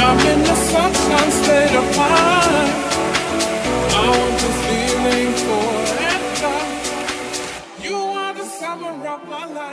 I'm in the sunshine state of mind. I want this feeling forever. You are the summer of my life.